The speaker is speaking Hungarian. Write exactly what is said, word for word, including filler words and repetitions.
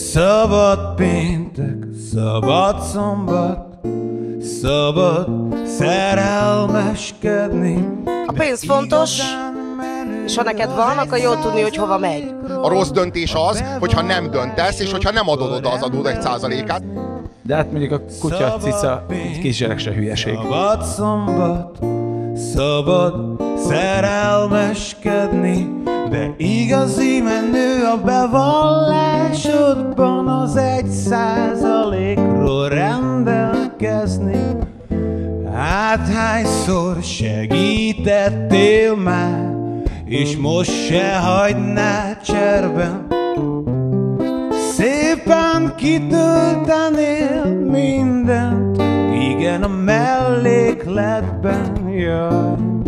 Szabad péntek, szabad szombat, szabad szerelmeskedni. A pénz fontos, és ha neked van, akkor jó tudni, hogy hova megy. A rossz döntés az, hogyha nem döntesz, és hogyha nem adod oda az adód egy százalékát. De hát mondjuk a kutya, cica, kisgyerek se hülyeség. Szabad szombat, szabad szerelmeskedni, de igazi menő a bevallásodban az egy százalékról rendelkezni. Hát hányszor segítettél már, és most se hagynád cserben. Szépen kitöltenél mindent, igen, a mellékletben, jaj.